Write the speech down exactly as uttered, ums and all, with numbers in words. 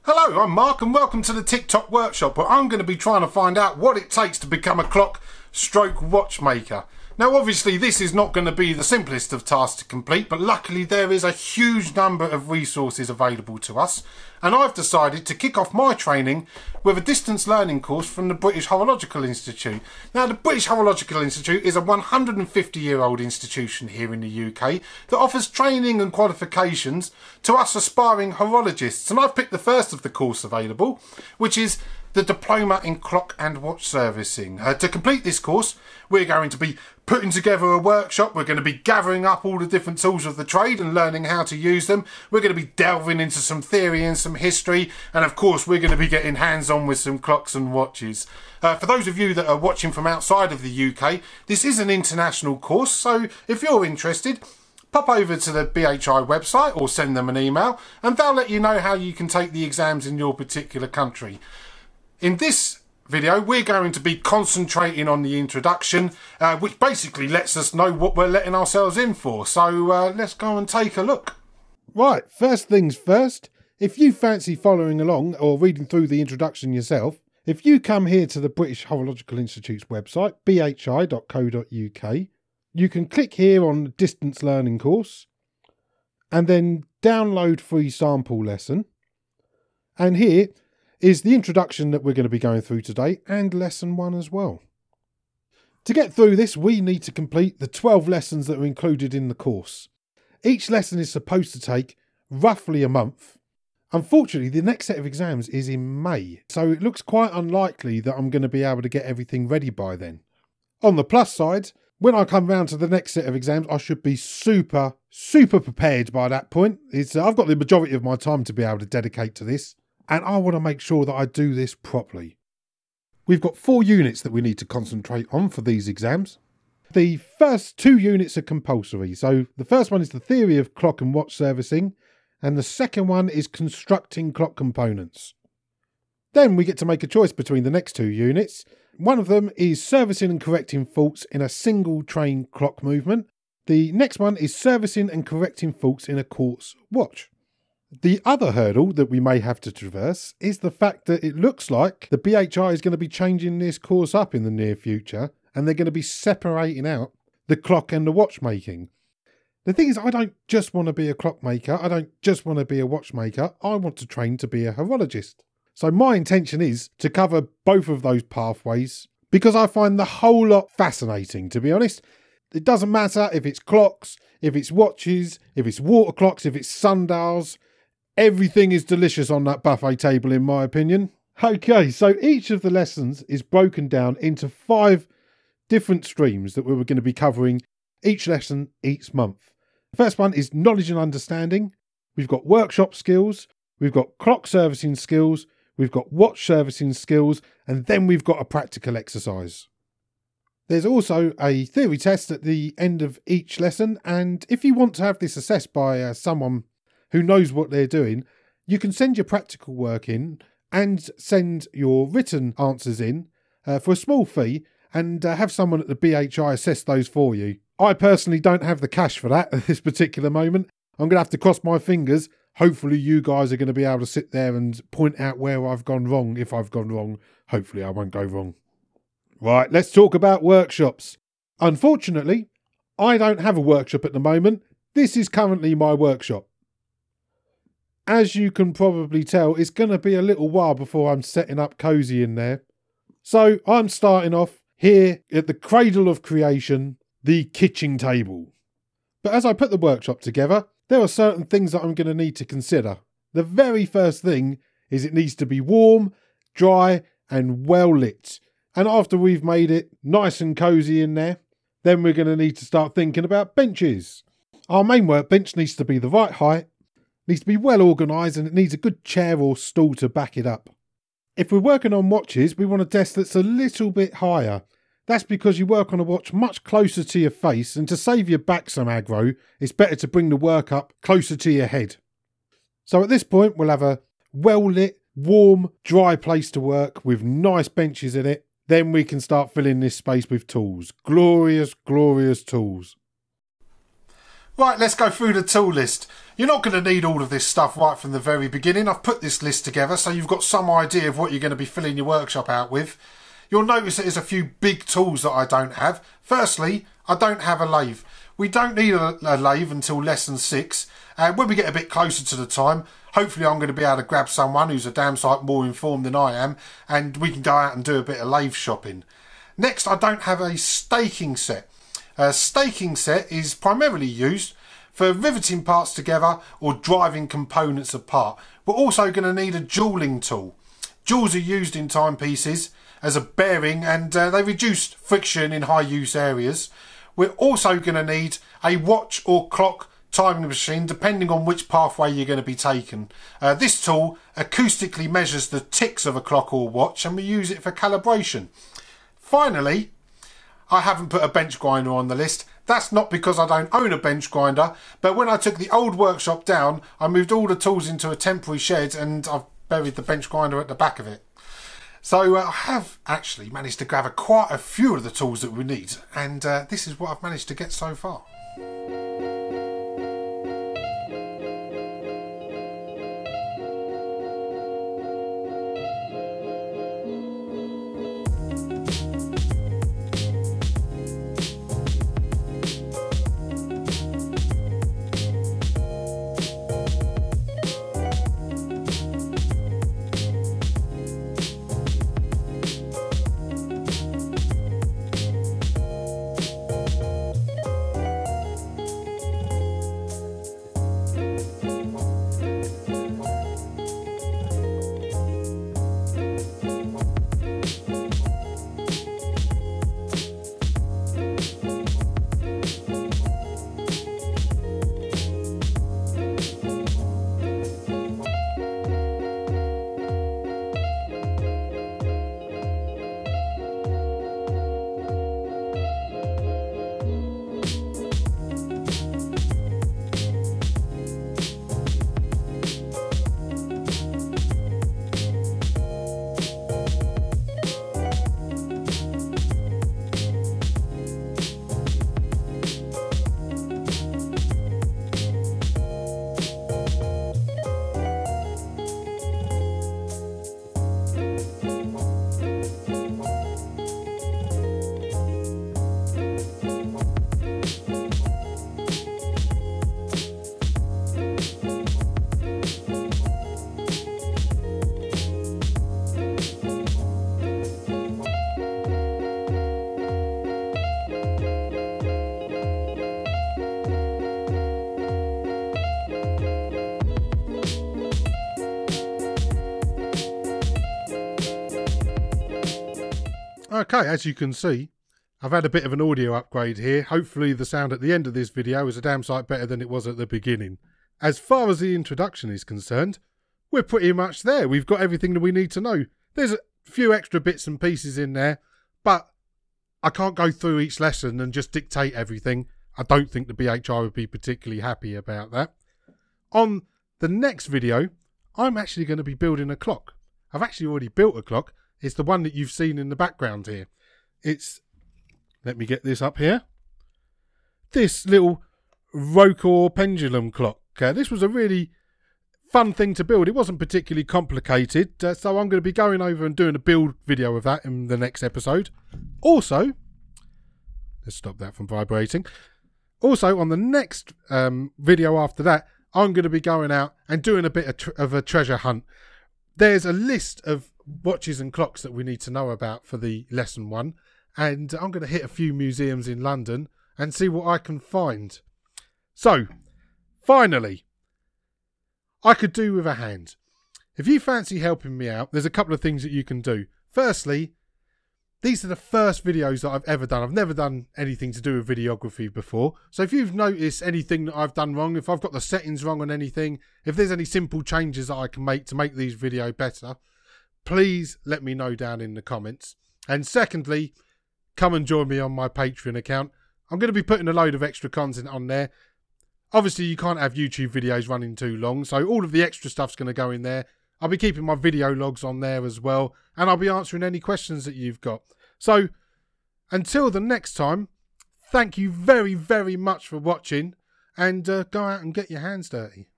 Hello, I'm Mark and welcome to the TikTok workshop where I'm going to be trying to find out what it takes to become a clock stroke watchmaker. Now obviously this is not going to be the simplest of tasks to complete, but luckily there is a huge number of resources available to us, and I've decided to kick off my training with a distance learning course from the British Horological Institute. Now the British Horological Institute is a one hundred fifty year old institution here in the U K that offers training and qualifications to us aspiring horologists, and I've picked the first of the course available, which is the Diploma in Clock and Watch Servicing. Uh, to complete this course, we're going to be putting together a workshop. We're going to be gathering up all the different tools of the trade and learning how to use them. We're going to be delving into some theory and some history, and of course we're going to be getting hands-on with some clocks and watches. Uh, for those of you that are watching from outside of the U K, this is an international course, so if you're interested, pop over to the B H I website or send them an email and they'll let you know how you can take the exams in your particular country. In this video we're going to be concentrating on the introduction, uh, which basically lets us know what we're letting ourselves in for, so uh, let's go and take a look. Right, first things first, if you fancy following along or reading through the introduction yourself, if you come here to the British Horological Institute's website, b h i dot co dot u k, you can click here on the distance learning course and then download free sample lesson, and here is the introduction that we're going to be going through today and lesson one as well. To get through this, we need to complete the twelve lessons that are included in the course. Each lesson is supposed to take roughly a month. Unfortunately, the next set of exams is in May, so it looks quite unlikely that I'm going to be able to get everything ready by then. On the plus side, when I come round to the next set of exams, I should be super, super prepared by that point. It's, uh, I've got the majority of my time to be able to dedicate to this, and I want to make sure that I do this properly. We've got four units that we need to concentrate on for these exams. The first two units are compulsory. So the first one is the theory of clock and watch servicing, and the second one is constructing clock components. Then we get to make a choice between the next two units. One of them is servicing and correcting faults in a single train clock movement. The next one is servicing and correcting faults in a quartz watch. The other hurdle that we may have to traverse is the fact that it looks like the B H I is going to be changing this course up in the near future, and they're going to be separating out the clock and the watchmaking. The thing is, I don't just want to be a clockmaker, I don't just want to be a watchmaker, I want to train to be a horologist. So my intention is to cover both of those pathways because I find the whole lot fascinating, to be honest. It doesn't matter if it's clocks, if it's watches, if it's water clocks, if it's sundials. Everything is delicious on that buffet table, in my opinion. Okay, so each of the lessons is broken down into five different streams that we were going to be covering each lesson each month. The first one is knowledge and understanding. We've got workshop skills, we've got clock servicing skills, we've got watch servicing skills, and then we've got a practical exercise. There's also a theory test at the end of each lesson, and if you want to have this assessed by uh, someone who knows what they're doing, you can send your practical work in and send your written answers in uh, for a small fee, and uh, have someone at the B H I assess those for you. I personally don't have the cash for that at this particular moment. I'm going to have to cross my fingers. Hopefully you guys are going to be able to sit there and point out where I've gone wrong. If I've gone wrong, hopefully I won't go wrong. Right, let's talk about workshops. Unfortunately, I don't have a workshop at the moment. This is currently my workshop. As you can probably tell, it's going to be a little while before I'm setting up cosy in there. So I'm starting off here at the cradle of creation, the kitchen table. But as I put the workshop together, there are certain things that I'm going to need to consider. The very first thing is it needs to be warm, dry and well lit. And after we've made it nice and cosy in there, then we're going to need to start thinking about benches. Our main workbench needs to be the right height, needs to be well organised, and it needs a good chair or stool to back it up. If we're working on watches, we want a desk that's a little bit higher. That's because you work on a watch much closer to your face, and to save your back some aggro, it's better to bring the work up closer to your head. So at this point, we'll have a well-lit, warm, dry place to work with nice benches in it. Then we can start filling this space with tools. Glorious, glorious tools. Right, let's go through the tool list. You're not going to need all of this stuff right from the very beginning. I've put this list together so you've got some idea of what you're going to be filling your workshop out with. You'll notice that there's a few big tools that I don't have. Firstly, I don't have a lathe. We don't need a, a lathe until lesson six. And when we get a bit closer to the time, hopefully I'm going to be able to grab someone who's a damn sight more informed than I am, and we can go out and do a bit of lathe shopping. Next, I don't have a staking set. A staking set is primarily used for riveting parts together or driving components apart. We're also going to need a jewelling tool. Jewels are used in timepieces as a bearing, and uh, they reduce friction in high use areas. We're also going to need a watch or clock timing machine depending on which pathway you're going to be taking. Uh, this tool acoustically measures the ticks of a clock or watch, and we use it for calibration. Finally, I haven't put a bench grinder on the list. That's not because I don't own a bench grinder, but when I took the old workshop down, I moved all the tools into a temporary shed and I've buried the bench grinder at the back of it. So uh, I have actually managed to gather quite a few of the tools that we need, and uh, this is what I've managed to get so far. Okay, as you can see, I've had a bit of an audio upgrade here. Hopefully the sound at the end of this video is a damn sight better than it was at the beginning. As far as the introduction is concerned, we're pretty much there. We've got everything that we need to know. There's a few extra bits and pieces in there, but I can't go through each lesson and just dictate everything. I don't think the B H I would be particularly happy about that. On the next video, I'm actually going to be building a clock. I've actually already built a clock. It's the one that you've seen in the background here. It's, let me get this up here, this little Rotor pendulum clock. Uh, this was a really fun thing to build. It wasn't particularly complicated, uh, so I'm going to be going over and doing a build video of that in the next episode. Also, let's stop that from vibrating. Also, on the next um, video after that, I'm going to be going out and doing a bit of, tr of a treasure hunt. There's a list of watches and clocks that we need to know about for the lesson one, and I'm going to hit a few museums in London and see what I can find. So, finally, I could do with a hand. If you fancy helping me out, there's a couple of things that you can do. Firstly, these are the first videos that I've ever done. I've never done anything to do with videography before. So if you've noticed anything that I've done wrong, if I've got the settings wrong on anything, if there's any simple changes that I can make to make these videos better, please let me know down in the comments. And secondly, come and join me on my Patreon account. I'm going to be putting a load of extra content on there. Obviously, you can't have YouTube videos running too long, so all of the extra stuff's going to go in there. I'll be keeping my video logs on there as well, and I'll be answering any questions that you've got. So, until the next time, thank you very, very much for watching, and uh, go out and get your hands dirty.